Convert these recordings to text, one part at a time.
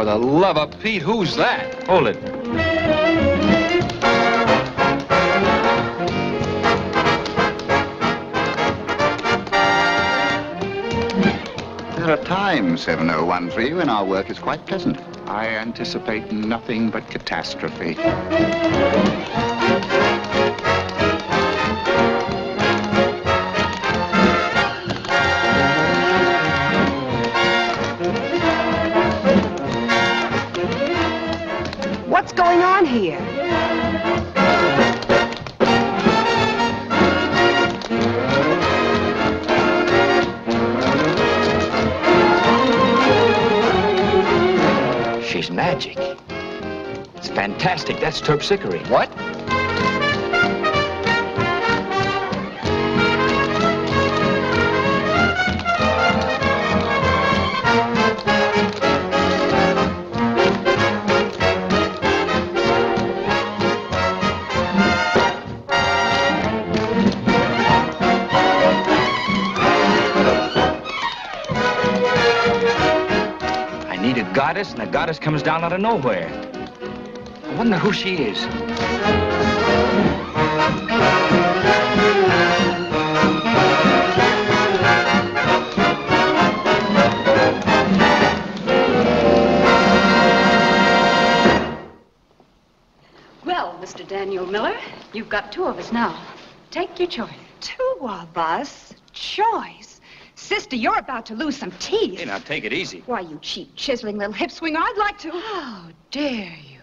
the love of Pete, who's that? Hold it. There are times, 7013, when our work is quite pleasant. I anticipate nothing but catastrophe. What's going on here? She's magic. It's fantastic. That's Terpsichore. What? Goddess, and the goddess comes down out of nowhere. I wonder who she is. Well, Mr. Daniel Miller, you've got two of us now. Take your choice. Two of us? Choice? Sister, you're about to lose some teeth. Hey, now, take it easy. Why, you cheap, chiseling little hip swinger, I'd like to... How dare you?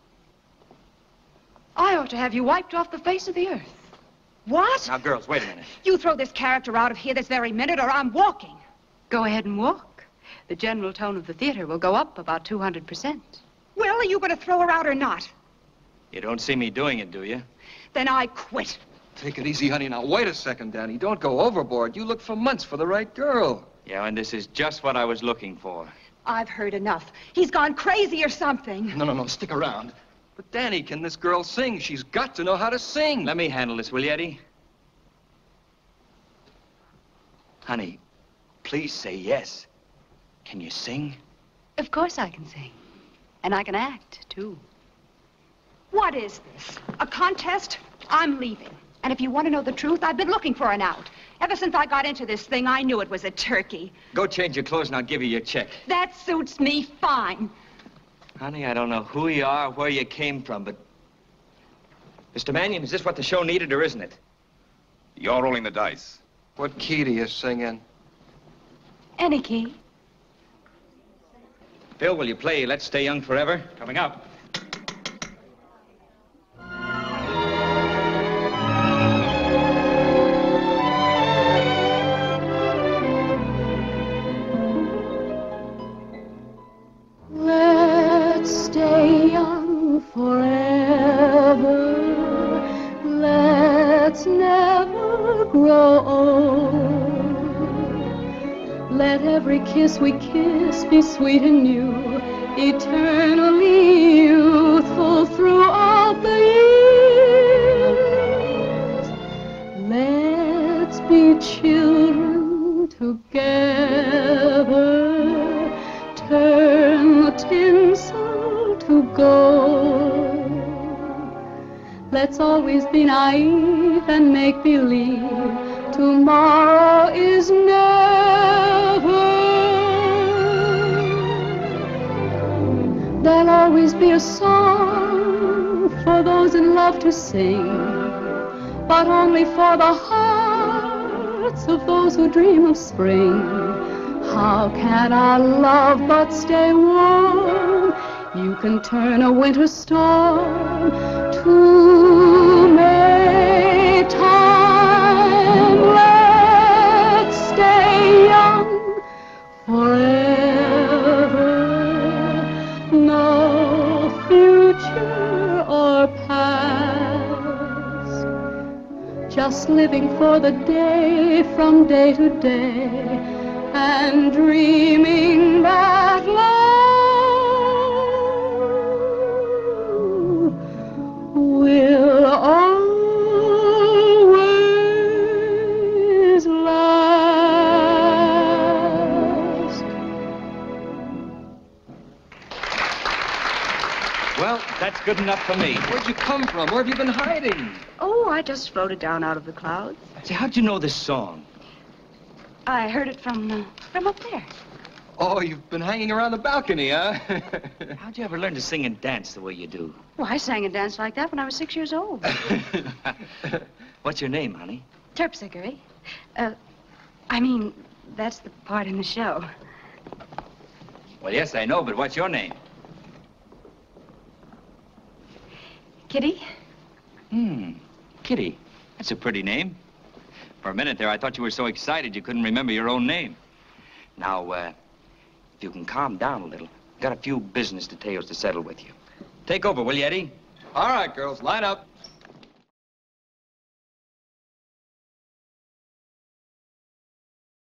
I ought to have you wiped off the face of the earth. What? Now, girls, wait a minute. You throw this character out of here this very minute, or I'm walking. Go ahead and walk. The general tone of the theater will go up about 200%. Well, are you going to throw her out or not? You don't see me doing it, do you? Then I quit. Take it easy, honey. Now, wait a second, Danny. Don't go overboard. You looked for months for the right girl. Yeah, and this is just what I was looking for. I've heard enough. He's gone crazy or something. No. Stick around. But, Danny, can this girl sing? She's got to know how to sing. Let me handle this, will you, Eddie? Honey, please say yes. Can you sing? Of course I can sing. And I can act, too. What is this? A contest? I'm leaving. And if you want to know the truth, I've been looking for an out. Ever since I got into this thing, I knew it was a turkey. Go change your clothes and I'll give you your check. That suits me fine. Honey, I don't know who you are or where you came from, but... Mr. Manion, is this what the show needed or isn't it? You're rolling the dice. What key do you sing in? Any key. Bill, will you play Let's Stay Young Forever? Coming up. Let's stay young forever. Let's never grow old. Let every kiss we kiss be sweet and new, eternally youthful throughout the years. Let's be children together. Turn the tinsel to gold. Let's always be naive and make believe tomorrow is never. There'll always be a song for those in love to sing, but only for the hearts of those who dream of spring. How can our love but stay warm? You can turn a winter storm to Maytime. Let's stay young forever. No future or past. Just living for the day from day to day, and dreaming that love will always last. Well, that's good enough for me. Where'd you come from? Where have you been hiding? Oh, I just floated down out of the clouds. Say, how'd you know this song? I heard it from up there. Oh, you've been hanging around the balcony, huh? How'd you ever learn to sing and dance the way you do? Well, I sang and danced like that when I was 6 years old. What's your name, honey? Terpsichore. I mean, that's the part in the show. Well, yes, I know, but what's your name? Kitty? Kitty. That's a pretty name. For a minute there, I thought you were so excited you couldn't remember your own name. Now, if you can calm down a little, I've got a few business details to settle with you. Take over, will you, Eddie? All right, girls, line up.